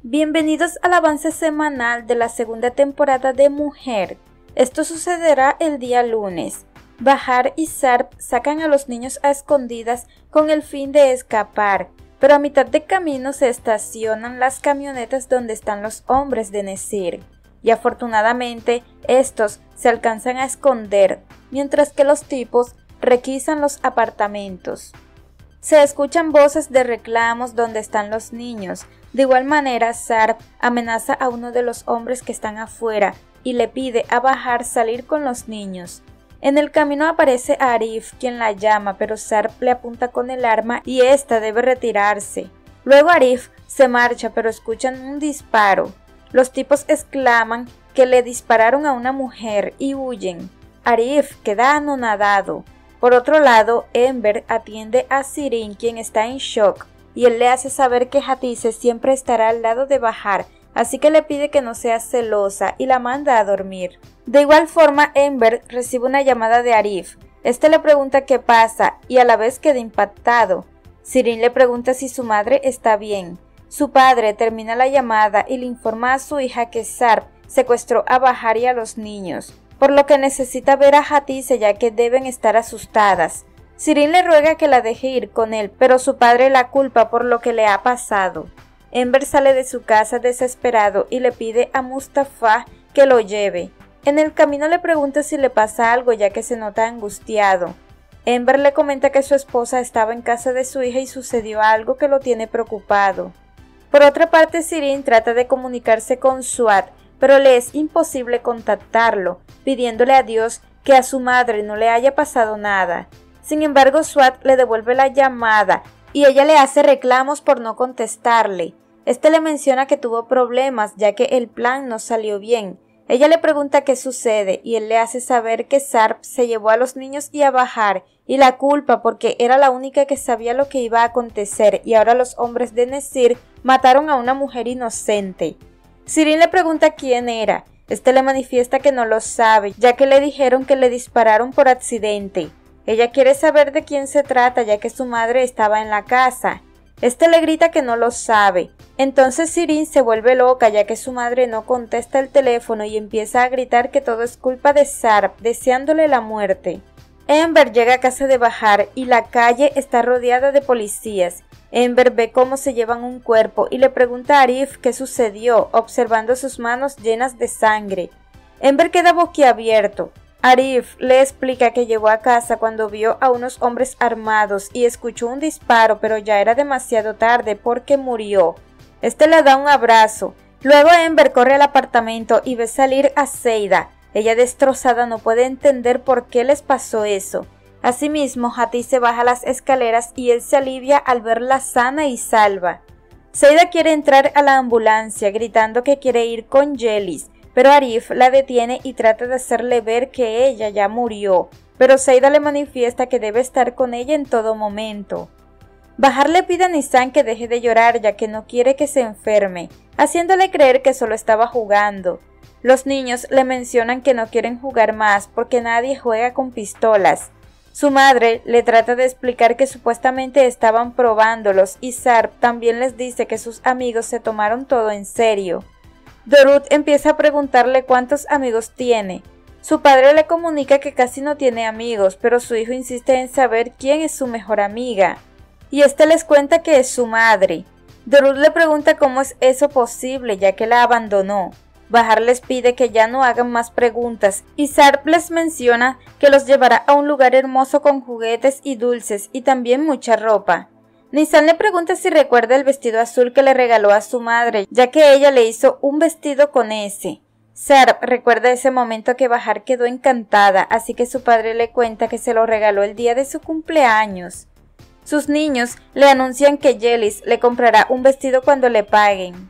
Bienvenidos al avance semanal de la segunda temporada de Mujer. Esto sucederá el día lunes. Bahar y Sarp sacan a los niños a escondidas con el fin de escapar, pero a mitad de camino se estacionan las camionetas donde están los hombres de Nesir, y afortunadamente estos se alcanzan a esconder, mientras que los tipos requisan los apartamentos. Se escuchan voces de reclamos donde están los niños. De igual manera, Sarp amenaza a uno de los hombres que están afuera y le pide a Bahar salir con los niños. En el camino aparece Arif, quien la llama, pero Sarp le apunta con el arma y ésta debe retirarse. Luego Arif se marcha, pero escuchan un disparo. Los tipos exclaman que le dispararon a una mujer y huyen. Arif queda anonadado. Por otro lado, Enver atiende a Sirin, quien está en shock, y él le hace saber que Hatice siempre estará al lado de Bahar, así que le pide que no sea celosa y la manda a dormir. De igual forma, Enver recibe una llamada de Arif. Este le pregunta qué pasa y a la vez queda impactado. Sirin le pregunta si su madre está bien. Su padre termina la llamada y le informa a su hija que Sarp secuestró a Bahar y a los niños, por lo que necesita ver a Hatice ya que deben estar asustadas. Sirin le ruega que la deje ir con él, pero su padre la culpa por lo que le ha pasado. Enver sale de su casa desesperado y le pide a Mustafa que lo lleve. En el camino le pregunta si le pasa algo ya que se nota angustiado. Enver le comenta que su esposa estaba en casa de su hija y sucedió algo que lo tiene preocupado. Por otra parte, Sirin trata de comunicarse con Suad, pero le es imposible contactarlo, pidiéndole a Dios que a su madre no le haya pasado nada. Sin embargo, Suad le devuelve la llamada y ella le hace reclamos por no contestarle. Este le menciona que tuvo problemas ya que el plan no salió bien. Ella le pregunta qué sucede y él le hace saber que Sarp se llevó a los niños y a Bahar y la culpa porque era la única que sabía lo que iba a acontecer y ahora los hombres de Nesir mataron a una mujer inocente. Sirin le pregunta quién era. Este le manifiesta que no lo sabe, ya que le dijeron que le dispararon por accidente. Ella quiere saber de quién se trata, ya que su madre estaba en la casa. Este le grita que no lo sabe. Entonces Sirin se vuelve loca, ya que su madre no contesta el teléfono y empieza a gritar que todo es culpa de Sarp, deseándole la muerte. Enver llega a casa de Bahar y la calle está rodeada de policías. Enver ve cómo se llevan un cuerpo y le pregunta a Arif qué sucedió, observando sus manos llenas de sangre. Enver queda boquiabierto. Arif le explica que llegó a casa cuando vio a unos hombres armados y escuchó un disparo, pero ya era demasiado tarde porque murió. Este le da un abrazo. Luego Enver corre al apartamento y ve salir a Seida. Ella destrozada no puede entender por qué les pasó eso. Asimismo, Hatice baja las escaleras y él se alivia al verla sana y salva. Seida quiere entrar a la ambulancia gritando que quiere ir con Yelis, pero Arif la detiene y trata de hacerle ver que ella ya murió, pero Seida le manifiesta que debe estar con ella en todo momento. Bahar le pide a Nisan que deje de llorar ya que no quiere que se enferme, haciéndole creer que solo estaba jugando. Los niños le mencionan que no quieren jugar más porque nadie juega con pistolas. Su madre le trata de explicar que supuestamente estaban probándolos y Sarp también les dice que sus amigos se tomaron todo en serio. Dorut empieza a preguntarle cuántos amigos tiene. Su padre le comunica que casi no tiene amigos, pero su hijo insiste en saber quién es su mejor amiga. Y este les cuenta que es su madre. Dorut le pregunta cómo es eso posible, ya que la abandonó. Bahar les pide que ya no hagan más preguntas y Sarp les menciona que los llevará a un lugar hermoso con juguetes y dulces y también mucha ropa. Nisan le pregunta si recuerda el vestido azul que le regaló a su madre, ya que ella le hizo un vestido con ese. Sarp recuerda ese momento que Bahar quedó encantada, así que su padre le cuenta que se lo regaló el día de su cumpleaños. Sus niños le anuncian que Yelis le comprará un vestido cuando le paguen.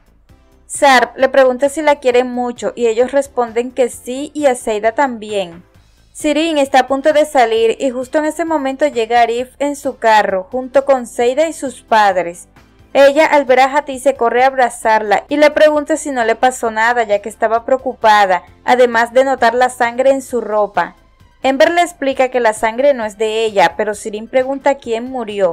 Sarp le pregunta si la quiere mucho y ellos responden que sí y a Seida también. Sirin está a punto de salir y justo en ese momento llega Arif en su carro junto con Seida y sus padres. Ella al ver a Hatice corre a abrazarla y le pregunta si no le pasó nada ya que estaba preocupada, además de notar la sangre en su ropa. Enver le explica que la sangre no es de ella, pero Sirin pregunta quién murió.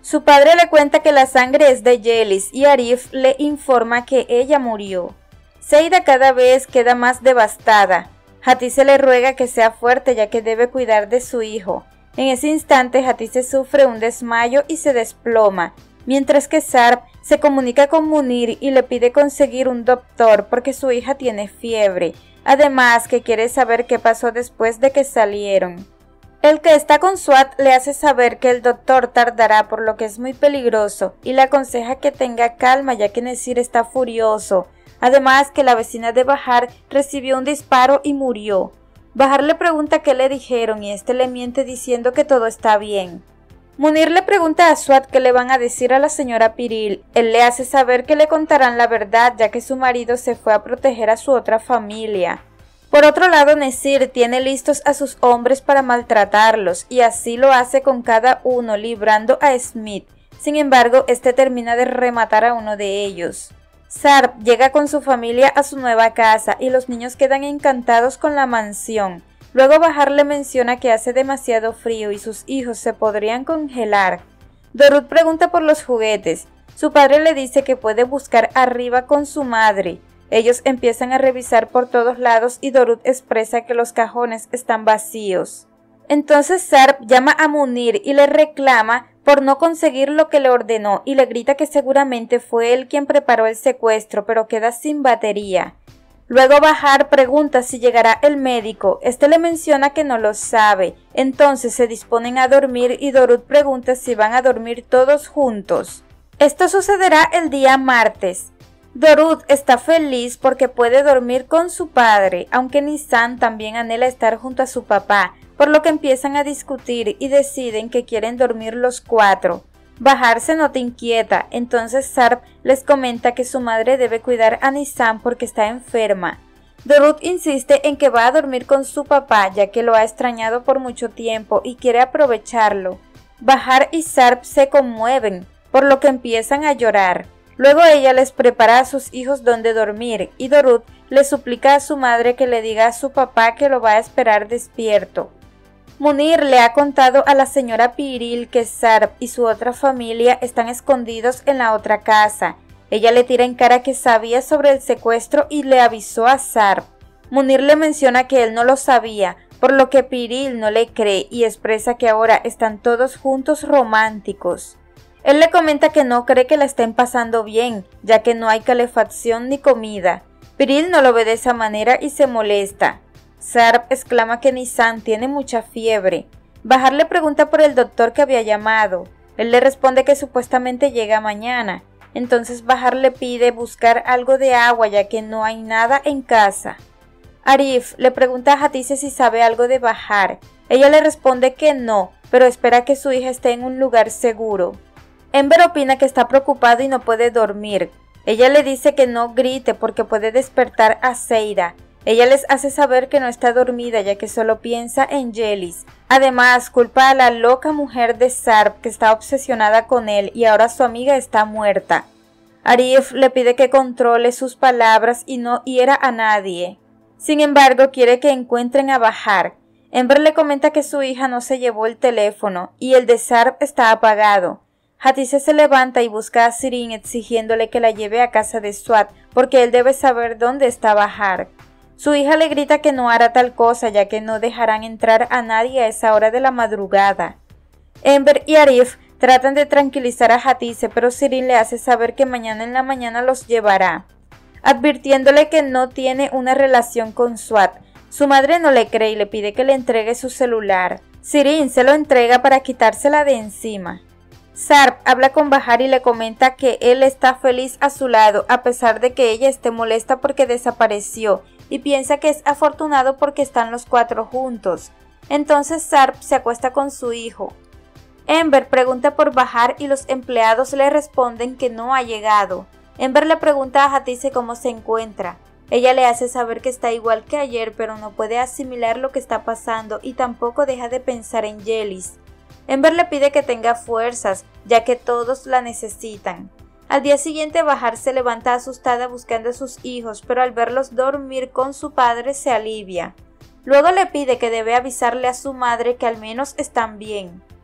Su padre le cuenta que la sangre es de Yelis y Arif le informa que ella murió. Seida cada vez queda más devastada. Hatice le ruega que sea fuerte ya que debe cuidar de su hijo. En ese instante Hatice sufre un desmayo y se desploma, mientras que Sarp se comunica con Munir y le pide conseguir un doctor porque su hija tiene fiebre, además que quiere saber qué pasó después de que salieron. El que está con Swat le hace saber que el doctor tardará por lo que es muy peligroso y le aconseja que tenga calma ya que Nesir está furioso, además que la vecina de Bahar recibió un disparo y murió. Bahar le pregunta qué le dijeron y este le miente diciendo que todo está bien. Munir le pregunta a Swat qué le van a decir a la señora Piril. Él le hace saber que le contarán la verdad ya que su marido se fue a proteger a su otra familia. Por otro lado, Nesir tiene listos a sus hombres para maltratarlos y así lo hace con cada uno, librando a Smith. Sin embargo, este termina de rematar a uno de ellos. Sarp llega con su familia a su nueva casa y los niños quedan encantados con la mansión. Luego Bahar le menciona que hace demasiado frío y sus hijos se podrían congelar. Dorut pregunta por los juguetes. Su padre le dice que puede buscar arriba con su madre. Ellos empiezan a revisar por todos lados y Dorut expresa que los cajones están vacíos. Entonces Sarp llama a Munir y le reclama por no conseguir lo que le ordenó y le grita que seguramente fue él quien preparó el secuestro, pero queda sin batería. Luego Bahar pregunta si llegará el médico. Este le menciona que no lo sabe. Entonces se disponen a dormir y Dorut pregunta si van a dormir todos juntos. Esto sucederá el día martes. Dorut está feliz porque puede dormir con su padre, aunque Nisan también anhela estar junto a su papá, por lo que empiezan a discutir y deciden que quieren dormir los cuatro. Bahar se nota inquieta, entonces Sarp les comenta que su madre debe cuidar a Nisan porque está enferma. Dorut insiste en que va a dormir con su papá ya que lo ha extrañado por mucho tiempo y quiere aprovecharlo. Bahar y Sarp se conmueven, por lo que empiezan a llorar. Luego ella les prepara a sus hijos donde dormir y Dorut le suplica a su madre que le diga a su papá que lo va a esperar despierto. Munir le ha contado a la señora Piril que Sarp y su otra familia están escondidos en la otra casa. Ella le tira en cara que sabía sobre el secuestro y le avisó a Sarp. Munir le menciona que él no lo sabía, por lo que Piril no le cree y expresa que ahora están todos juntos románticos. Él le comenta que no cree que la estén pasando bien, ya que no hay calefacción ni comida. Piril no lo ve de esa manera y se molesta. Sarp exclama que Nisan tiene mucha fiebre. Bahar le pregunta por el doctor que había llamado. Él le responde que supuestamente llega mañana. Entonces Bahar le pide buscar algo de agua ya que no hay nada en casa. Arif le pregunta a Hatice si sabe algo de Bahar. Ella le responde que no, pero espera que su hija esté en un lugar seguro. Ember opina que está preocupado y no puede dormir. Ella le dice que no grite porque puede despertar a Seida. Ella les hace saber que no está dormida ya que solo piensa en Yelis. Además, culpa a la loca mujer de Sarp que está obsesionada con él y ahora su amiga está muerta. Arif le pide que controle sus palabras y no hiera a nadie. Sin embargo, quiere que encuentren a Bahar. Ember le comenta que su hija no se llevó el teléfono y el de Sarp está apagado. Hatice se levanta y busca a Sirin exigiéndole que la lleve a casa de Swat porque él debe saber dónde está Bahar. Su hija le grita que no hará tal cosa ya que no dejarán entrar a nadie a esa hora de la madrugada. Ember y Arif tratan de tranquilizar a Hatice pero Sirin le hace saber que mañana en la mañana los llevará, advirtiéndole que no tiene una relación con Swat. Su madre no le cree y le pide que le entregue su celular. Sirin se lo entrega para quitársela de encima. Sarp habla con Bahar y le comenta que él está feliz a su lado a pesar de que ella esté molesta porque desapareció y piensa que es afortunado porque están los cuatro juntos. Entonces Sarp se acuesta con su hijo. Ember pregunta por Bahar y los empleados le responden que no ha llegado. Ember le pregunta a Hatice cómo se encuentra. Ella le hace saber que está igual que ayer pero no puede asimilar lo que está pasando y tampoco deja de pensar en Yelis. Ember le pide que tenga fuerzas, ya que todos la necesitan. Al día siguiente Bahar se levanta asustada buscando a sus hijos, pero al verlos dormir con su padre se alivia. Luego le pide que debe avisarle a su madre que al menos están bien.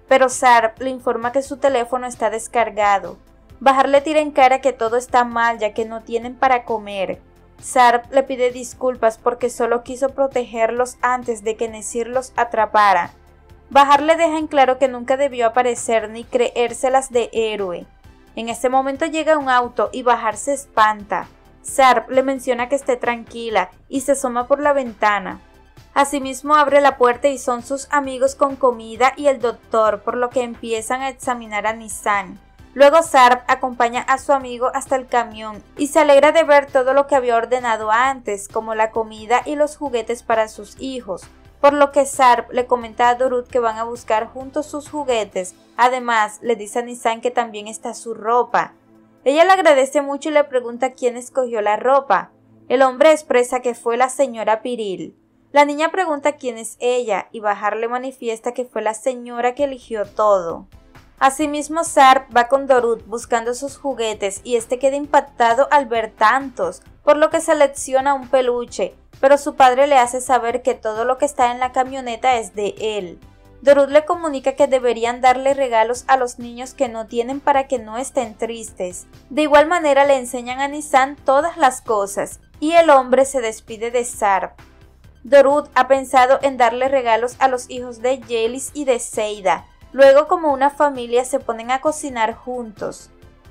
pero Sarp le informa que su teléfono está descargado. Bahar le tira en cara que todo está mal ya que no tienen para comer. Sarp le pide disculpas porque solo quiso protegerlos antes de que Nesir los atrapara. Bahar le deja en claro que nunca debió aparecer ni creérselas de héroe. En ese momento llega un auto y Bahar se espanta. Sarp le menciona que esté tranquila y se asoma por la ventana. Asimismo abre la puerta y son sus amigos con comida y el doctor, por lo que empiezan a examinar a Nissan. Luego Sarp acompaña a su amigo hasta el camión y se alegra de ver todo lo que había ordenado antes, como la comida y los juguetes para sus hijos, por lo que Sarp le comenta a Dorut que van a buscar juntos sus juguetes. Además, le dice a Nissan que también está su ropa. Ella le agradece mucho y le pregunta quién escogió la ropa. El hombre expresa que fue la señora Piril. La niña pregunta quién es ella y Bahar le manifiesta que fue la señora que eligió todo. Asimismo, Sarp va con Dorut buscando sus juguetes y este queda impactado al ver tantos, por lo que selecciona un peluche, pero su padre le hace saber que todo lo que está en la camioneta es de él. Dorut le comunica que deberían darle regalos a los niños que no tienen para que no estén tristes. De igual manera le enseñan a Nissan todas las cosas, y el hombre se despide de Sarp. Dorut ha pensado en darle regalos a los hijos de Yelis y de Seida. Luego, como una familia, se ponen a cocinar juntos.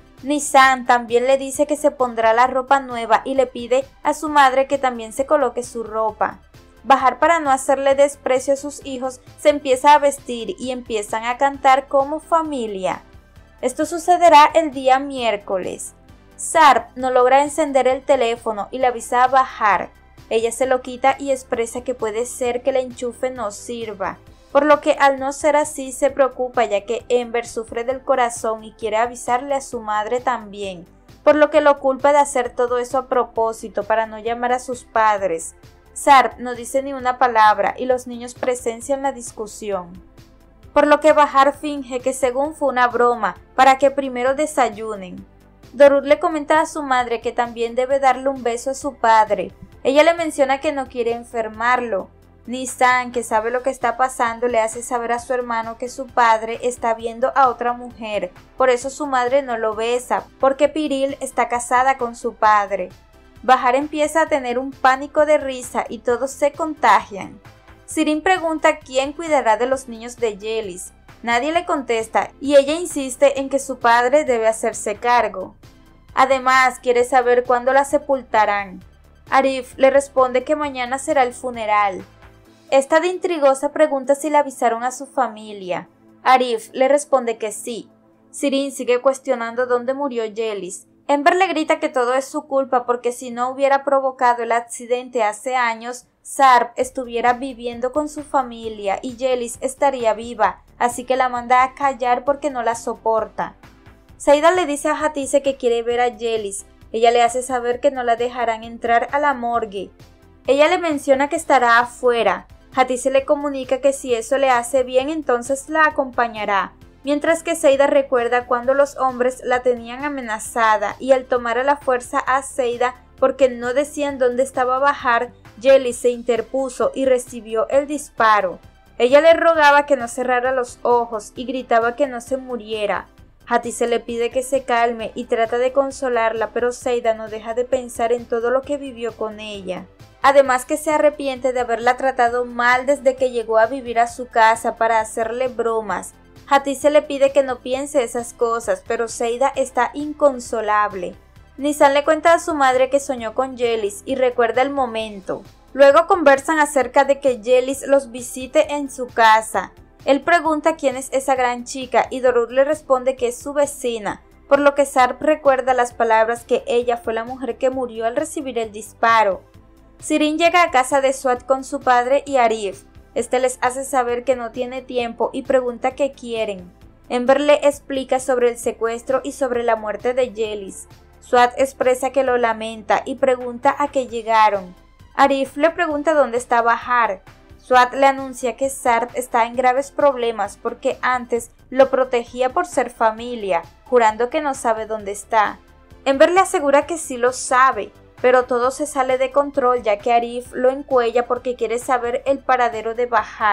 Nissan también le dice que se pondrá la ropa nueva y le pide a su madre que también se coloque su ropa. Bahar, para no hacerle desprecio a sus hijos, se empieza a vestir y empiezan a cantar como familia. Esto sucederá el día miércoles. Sarp no logra encender el teléfono y le avisa a Bahar. Ella se lo quita y expresa que puede ser que el enchufe no sirva, por lo que al no ser así se preocupa ya que Ember sufre del corazón y quiere avisarle a su madre también, por lo que lo culpa de hacer todo eso a propósito para no llamar a sus padres. Sarp no dice ni una palabra y los niños presencian la discusión, por lo que Bahar finge que según fue una broma para que primero desayunen. Dorut le comenta a su madre que también debe darle un beso a su padre. Ella le menciona que no quiere enfermarlo. Nissan, que sabe lo que está pasando, le hace saber a su hermano que su padre está viendo a otra mujer, por eso su madre no lo besa, porque Piril está casada con su padre. Bahar empieza a tener un pánico de risa y todos se contagian. Sirin pregunta quién cuidará de los niños de Yelis. Nadie le contesta y ella insiste en que su padre debe hacerse cargo. Además, quiere saber cuándo la sepultarán. Arif le responde que mañana será el funeral. Esta de intrigosa pregunta si le avisaron a su familia. Arif le responde que sí. Sirin sigue cuestionando dónde murió Yelis. Ember le grita que todo es su culpa porque si no hubiera provocado el accidente hace años, Sarp estuviera viviendo con su familia y Yelis estaría viva, así que la manda a callar porque no la soporta. Seida le dice a Hatice que quiere ver a Yelis. Ella le hace saber que no la dejarán entrar a la morgue. Ella le menciona que estará afuera. Hatice le comunica que si eso le hace bien entonces la acompañará, mientras que Seida recuerda cuando los hombres la tenían amenazada y al tomar a la fuerza a Seida porque no decían dónde estaba Bahar, Yelis se interpuso y recibió el disparo. Ella le rogaba que no cerrara los ojos y gritaba que no se muriera. Hatice le pide que se calme y trata de consolarla, pero Seida no deja de pensar en todo lo que vivió con ella. Además que se arrepiente de haberla tratado mal desde que llegó a vivir a su casa para hacerle bromas. Hatice le pide que no piense esas cosas, pero Seida está inconsolable. Nissan le cuenta a su madre que soñó con Yelis y recuerda el momento. Luego conversan acerca de que Yelis los visite en su casa. Él pregunta quién es esa gran chica y Dorut le responde que es su vecina, por lo que Sarp recuerda las palabras que ella fue la mujer que murió al recibir el disparo. Sirin llega a casa de Swat con su padre y Arif. Este les hace saber que no tiene tiempo y pregunta qué quieren. Ember le explica sobre el secuestro y sobre la muerte de Yelis. Swat expresa que lo lamenta y pregunta a qué llegaron. Arif le pregunta dónde está Bahar. Swat le anuncia que Sarp está en graves problemas porque antes lo protegía por ser familia, jurando que no sabe dónde está. Ember le asegura que sí lo sabe, pero todo se sale de control ya que Arif lo encuella porque quiere saber el paradero de Bahar.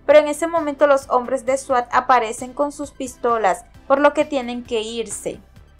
pero en ese momento los hombres de SWAT aparecen con sus pistolas, por lo que tienen que irse.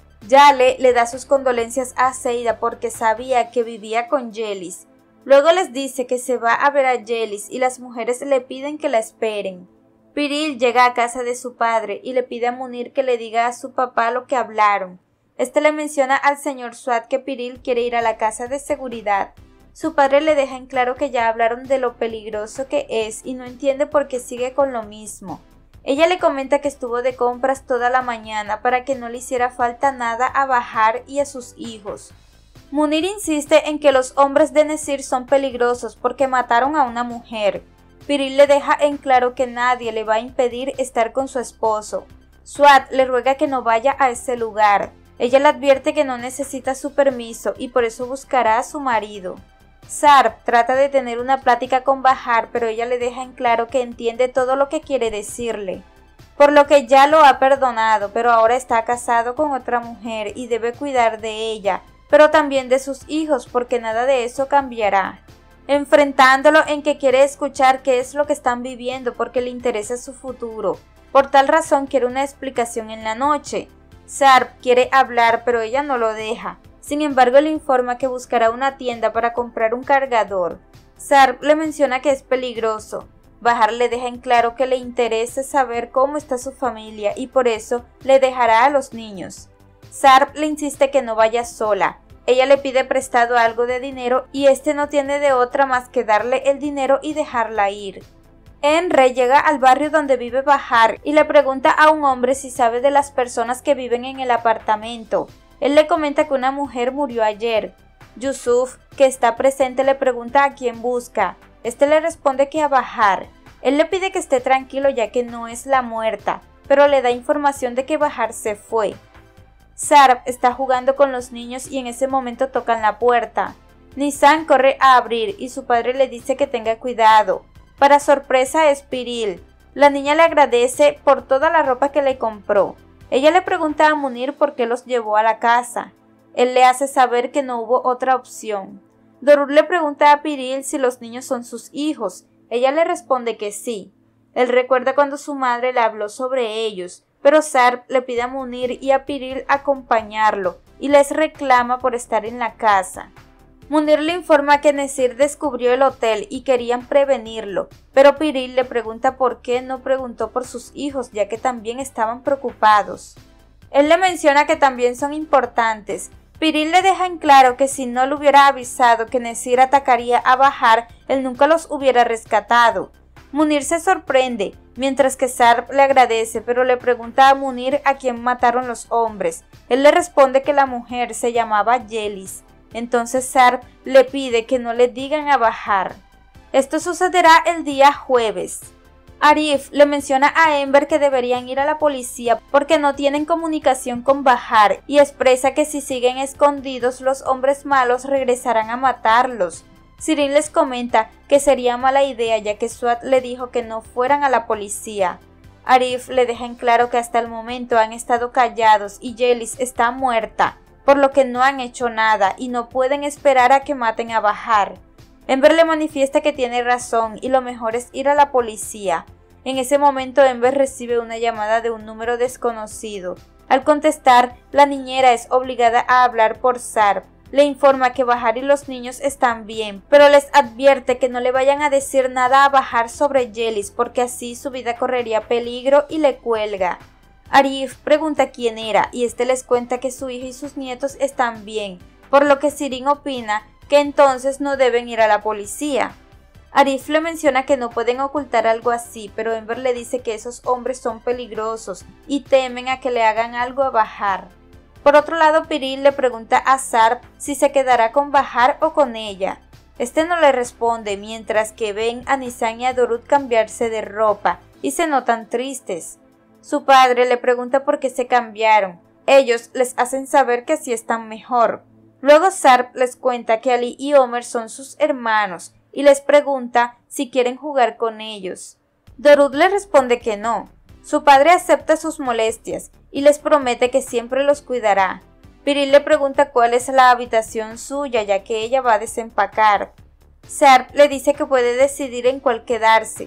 Yale le da sus condolencias a Seida porque sabía que vivía con Jellis. Luego les dice que se va a ver a Jellis y las mujeres le piden que la esperen. Piril llega a casa de su padre y le pide a Munir que le diga a su papá lo que hablaron. Este le menciona al señor SWAT que Piril quiere ir a la casa de seguridad. Su padre le deja en claro que ya hablaron de lo peligroso que es y no entiende por qué sigue con lo mismo. Ella le comenta que estuvo de compras toda la mañana para que no le hiciera falta nada a Bahar y a sus hijos. Munir insiste en que los hombres de Nesir son peligrosos porque mataron a una mujer. Piril le deja en claro que nadie le va a impedir estar con su esposo. SWAT le ruega que no vaya a ese lugar. Ella le advierte que no necesita su permiso y por eso buscará a su marido. Sarp trata de tener una plática con Bahar, pero ella le deja en claro que entiende todo lo que quiere decirle, por lo que ya lo ha perdonado, pero ahora está casado con otra mujer y debe cuidar de ella, pero también de sus hijos, porque nada de eso cambiará. Enfrentándolo en que quiere escuchar qué es lo que están viviendo porque le interesa su futuro. Por tal razón quiere una explicación en la noche. Sarp quiere hablar, pero ella no lo deja. Sin embargo, le informa que buscará una tienda para comprar un cargador. Sarp le menciona que es peligroso. Bahar le deja en claro que le interesa saber cómo está su familia y por eso le dejará a los niños. Sarp le insiste que no vaya sola. Ella le pide prestado algo de dinero y este no tiene de otra más que darle el dinero y dejarla ir. Enre llega al barrio donde vive Bahar y le pregunta a un hombre si sabe de las personas que viven en el apartamento. Él le comenta que una mujer murió ayer. Yusuf, que está presente, le pregunta a quién busca. Este le responde que a Bahar. Él le pide que esté tranquilo ya que no es la muerta, pero le da información de que Bahar se fue. Sarp está jugando con los niños y en ese momento tocan la puerta. Nisan corre a abrir y su padre le dice que tenga cuidado. Para sorpresa es Piril. La niña le agradece por toda la ropa que le compró. Ella le pregunta a Munir por qué los llevó a la casa. Él le hace saber que no hubo otra opción. Dorut le pregunta a Piril si los niños son sus hijos. Ella le responde que sí. Él recuerda cuando su madre le habló sobre ellos, pero Sarp le pide a Munir y a Piril acompañarlo y les reclama por estar en la casa. Munir le informa que Nesir descubrió el hotel y querían prevenirlo, pero Piril le pregunta por qué no preguntó por sus hijos, ya que también estaban preocupados. Él le menciona que también son importantes. Piril le deja en claro que si no le hubiera avisado que Nesir atacaría a Bahar, él nunca los hubiera rescatado. Munir se sorprende, mientras que Sarp le agradece, pero le pregunta a Munir a quién mataron los hombres. Él le responde que la mujer se llamaba Jellis. Entonces Sarp le pide que no le digan a Bahar. Esto sucederá el día jueves. Arif le menciona a Enver que deberían ir a la policía porque no tienen comunicación con Bahar y expresa que si siguen escondidos los hombres malos regresarán a matarlos. Sirin les comenta que sería mala idea ya que SWAT le dijo que no fueran a la policía. Arif le deja en claro que hasta el momento han estado callados y Jellis está muerta, por lo que no han hecho nada y no pueden esperar a que maten a Bahar. Enver le manifiesta que tiene razón y lo mejor es ir a la policía. En ese momento Enver recibe una llamada de un número desconocido. Al contestar, la niñera es obligada a hablar por Sarp. Le informa que Bahar y los niños están bien, pero les advierte que no le vayan a decir nada a Bahar sobre Jellis porque así su vida correría peligro y le cuelga. Arif pregunta quién era y este les cuenta que su hija y sus nietos están bien, por lo que Sirin opina que entonces no deben ir a la policía. Arif le menciona que no pueden ocultar algo así, pero Enver le dice que esos hombres son peligrosos y temen a que le hagan algo a Bahar. Por otro lado, Piril le pregunta a Sarp si se quedará con Bahar o con ella. Este no le responde, mientras que ven a Nisan y a Dorut cambiarse de ropa y se notan tristes. Su padre le pregunta por qué se cambiaron. Ellos les hacen saber que así están mejor. Luego Sarp les cuenta que Ali y Omer son sus hermanos y les pregunta si quieren jugar con ellos. Dorut le responde que no. Su padre acepta sus molestias y les promete que siempre los cuidará. Piril le pregunta cuál es la habitación suya, ya que ella va a desempacar. Sarp le dice que puede decidir en cuál quedarse.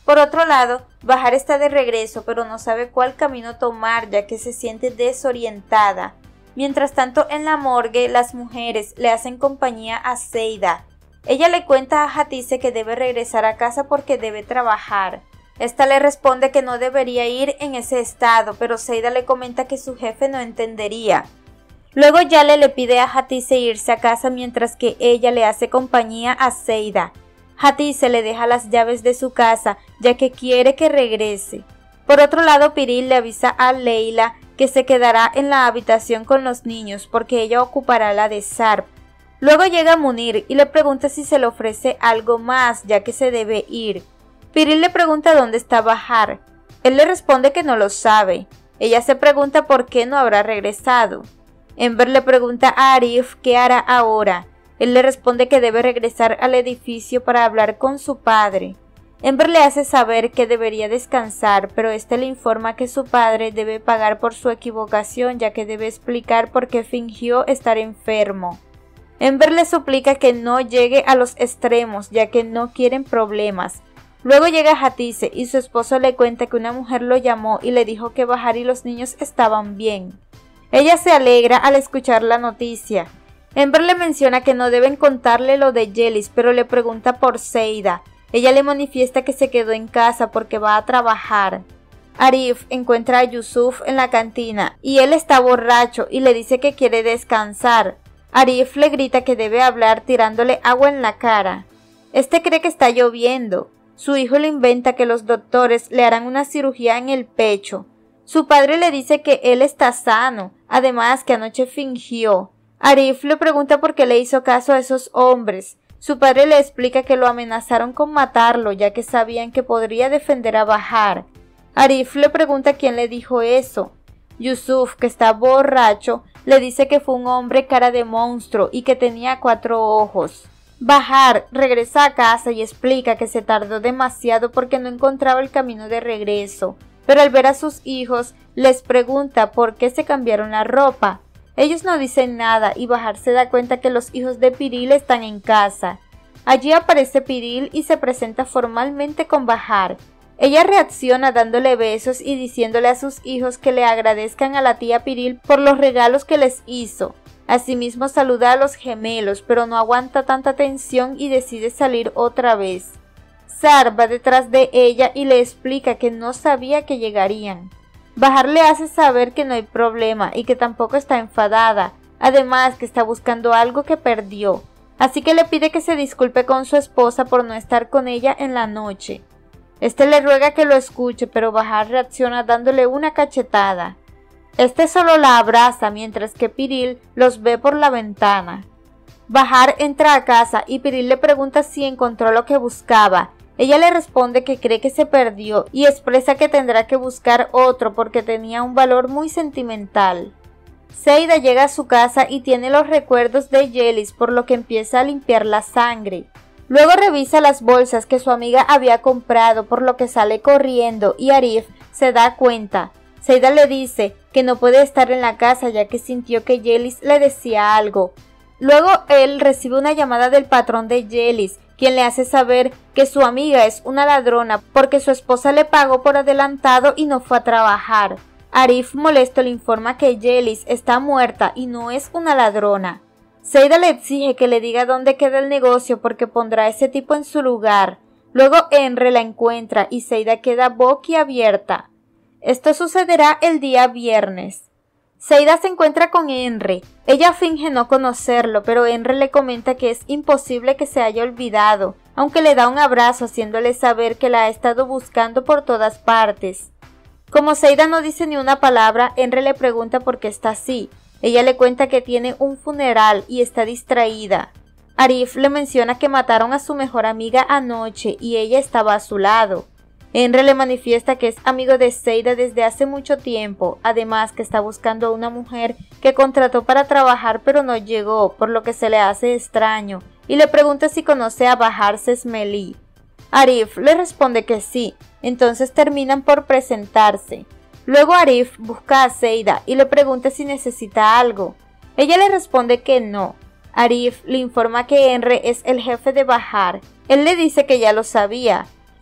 Por otro lado, Bahar está de regreso, pero no sabe cuál camino tomar ya que se siente desorientada. Mientras tanto, en la morgue, las mujeres le hacen compañía a Seida. Ella le cuenta a Hatice que debe regresar a casa porque debe trabajar. Esta le responde que no debería ir en ese estado, pero Seida le comenta que su jefe no entendería. Luego Yale le pide a Hatice irse a casa mientras que ella le hace compañía a Seida. Hatice le deja las llaves de su casa ya que quiere que regrese. Por otro lado, Piril le avisa a Leila que se quedará en la habitación con los niños porque ella ocupará la de Sarp. Luego llega Munir y le pregunta si se le ofrece algo más ya que se debe ir. Piril le pregunta dónde está Bahar. Él le responde que no lo sabe. Ella se pregunta por qué no habrá regresado. Ember le pregunta a Arif qué hará ahora. Él le responde que debe regresar al edificio para hablar con su padre. Ember le hace saber que debería descansar, pero este le informa que su padre debe pagar por su equivocación ya que debe explicar por qué fingió estar enfermo. Ember le suplica que no llegue a los extremos ya que no quieren problemas. Luego llega Hatice y su esposo le cuenta que una mujer lo llamó y le dijo que Bahar y los niños estaban bien. Ella se alegra al escuchar la noticia. Ember le menciona que no deben contarle lo de Yelis, pero le pregunta por Seida. Ella le manifiesta que se quedó en casa porque va a trabajar. Arif encuentra a Yusuf en la cantina y él está borracho y le dice que quiere descansar. Arif le grita que debe hablar tirándole agua en la cara. Este cree que está lloviendo. Su hijo le inventa que los doctores le harán una cirugía en el pecho. Su padre le dice que él está sano, además que anoche fingió. Arif le pregunta por qué le hizo caso a esos hombres. Su padre le explica que lo amenazaron con matarlo ya que sabían que podría defender a Bahar. Arif le pregunta quién le dijo eso. Yusuf, que está borracho, le dice que fue un hombre cara de monstruo y que tenía 4 ojos. Bahar regresa a casa y explica que se tardó demasiado porque no encontraba el camino de regreso, pero al ver a sus hijos les pregunta por qué se cambiaron la ropa. Ellos no dicen nada y Bahar se da cuenta que los hijos de Piril están en casa. Allí aparece Piril y se presenta formalmente con Bahar. Ella reacciona dándole besos y diciéndole a sus hijos que le agradezcan a la tía Piril por los regalos que les hizo. Asimismo saluda a los gemelos, pero no aguanta tanta tensión y decide salir otra vez. Sar va detrás de ella y le explica que no sabía que llegarían. Bahar le hace saber que no hay problema y que tampoco está enfadada, además que está buscando algo que perdió, así que le pide que se disculpe con su esposa por no estar con ella en la noche. Este le ruega que lo escuche, pero Bahar reacciona dándole una cachetada. Este solo la abraza mientras que Piril los ve por la ventana. Bahar entra a casa y Piril le pregunta si encontró lo que buscaba. Ella le responde que cree que se perdió y expresa que tendrá que buscar otro porque tenía un valor muy sentimental. Seida llega a su casa y tiene los recuerdos de Yelis, por lo que empieza a limpiar la sangre. Luego revisa las bolsas que su amiga había comprado, por lo que sale corriendo y Arif se da cuenta. Seida le dice que no puede estar en la casa ya que sintió que Yelis le decía algo. Luego él recibe una llamada del patrón de Yelis, quien le hace saber que su amiga es una ladrona porque su esposa le pagó por adelantado y no fue a trabajar. Arif molesto le informa que Yelis está muerta y no es una ladrona. Seida le exige que le diga dónde queda el negocio porque pondrá a ese tipo en su lugar. Luego Enre la encuentra y Seida queda boquiabierta. Esto sucederá el día viernes. Seida se encuentra con Enre. Ella finge no conocerlo, pero Enre le comenta que es imposible que se haya olvidado, aunque le da un abrazo haciéndole saber que la ha estado buscando por todas partes. Como Seida no dice ni una palabra, Enre le pregunta por qué está así. Ella le cuenta que tiene un funeral y está distraída. Arif le menciona que mataron a su mejor amiga anoche y ella estaba a su lado. Enre le manifiesta que es amigo de Seida desde hace mucho tiempo, además que está buscando a una mujer que contrató para trabajar pero no llegó, por lo que se le hace extraño, y le pregunta si conoce a Bahar Sesmeli. Arif le responde que sí, entonces terminan por presentarse. Luego Arif busca a Seida y le pregunta si necesita algo. Ella le responde que no. Arif le informa que Enre es el jefe de Bahar. Él le dice que ya lo sabía.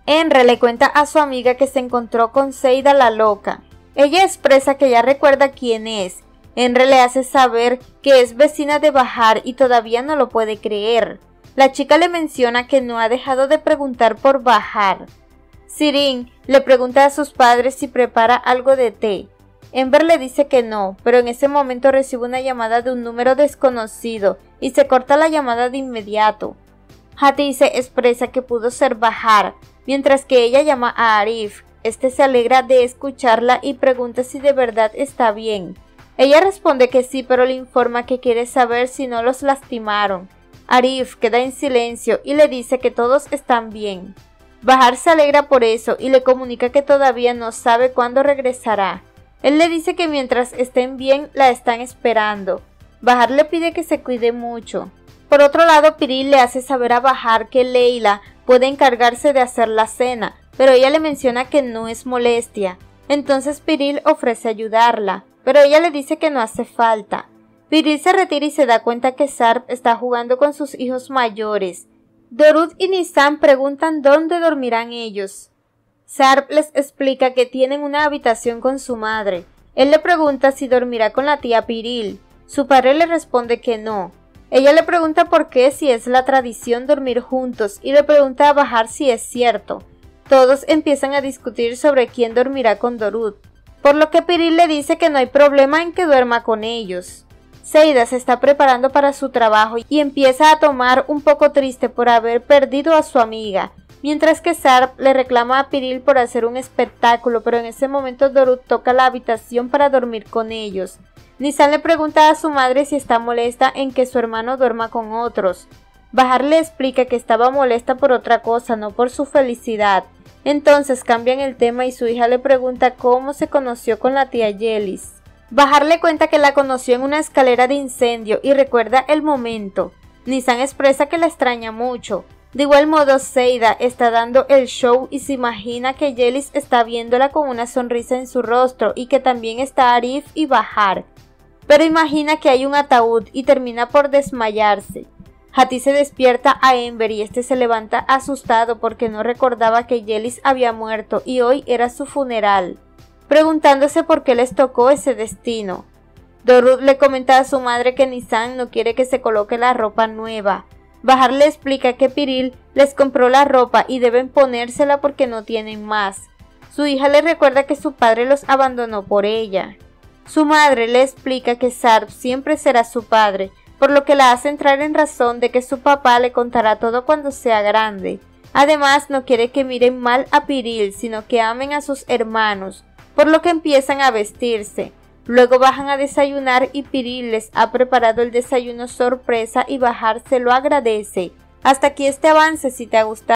Enre le cuenta a su amiga que se encontró con Seida la loca. Ella expresa que ya recuerda quién es. Enre le hace saber que es vecina de Bahar y todavía no lo puede creer. La chica le menciona que no ha dejado de preguntar por Bahar. Sirin le pregunta a sus padres si prepara algo de té. Enver le dice que no, pero en ese momento recibe una llamada de un número desconocido y se corta la llamada de inmediato. Hatice expresa que pudo ser Bahar, mientras que ella llama a Arif. Este se alegra de escucharla y pregunta si de verdad está bien. Ella responde que sí, pero le informa que quiere saber si no los lastimaron. Arif queda en silencio y le dice que todos están bien. Bahar se alegra por eso y le comunica que todavía no sabe cuándo regresará. Él le dice que mientras estén bien la están esperando. Bahar le pide que se cuide mucho. Por otro lado, Piril le hace saber a Bahar que Leila puede encargarse de hacer la cena, pero ella le menciona que no es molestia. Entonces Piril ofrece ayudarla, pero ella le dice que no hace falta. Piril se retira y se da cuenta que Sarp está jugando con sus hijos mayores. Dorud y Nisan preguntan dónde dormirán ellos. Sarp les explica que tienen una habitación con su madre. Él le pregunta si dormirá con la tía Piril. Su padre le responde que no. Ella le pregunta por qué, si es la tradición dormir juntos, y le pregunta a Bahar si es cierto. Todos empiezan a discutir sobre quién dormirá con Dorud, por lo que Piril le dice que no hay problema en que duerma con ellos. Seida se está preparando para su trabajo y empieza a tomar un poco triste por haber perdido a su amiga, mientras que Sarp le reclama a Piril por hacer un espectáculo, pero en ese momento Dorud toca la habitación para dormir con ellos. Nisan le pregunta a su madre si está molesta en que su hermano duerma con otros. Bahar le explica que estaba molesta por otra cosa, no por su felicidad. Entonces cambian el tema y su hija le pregunta cómo se conoció con la tía Yelis. Bahar le cuenta que la conoció en una escalera de incendio y recuerda el momento. Nisan expresa que la extraña mucho. De igual modo, Seida está dando el show y se imagina que Yelis está viéndola con una sonrisa en su rostro y que también está Arif y Bahar. Pero imagina que hay un ataúd y termina por desmayarse. Hati se despierta a Enver y este se levanta asustado porque no recordaba que Yelis había muerto y hoy era su funeral, preguntándose por qué les tocó ese destino. Dorud le comenta a su madre que Nisan no quiere que se coloque la ropa nueva. Bahar le explica que Piril les compró la ropa y deben ponérsela porque no tienen más. Su hija le recuerda que su padre los abandonó por ella. Su madre le explica que Sarp siempre será su padre, por lo que la hace entrar en razón de que su papá le contará todo cuando sea grande. Además, no quiere que miren mal a Piril, sino que amen a sus hermanos, por lo que empiezan a vestirse. Luego bajan a desayunar y Piril les ha preparado el desayuno sorpresa y Bahar se lo agradece. Hasta aquí este avance. Si te ha gustado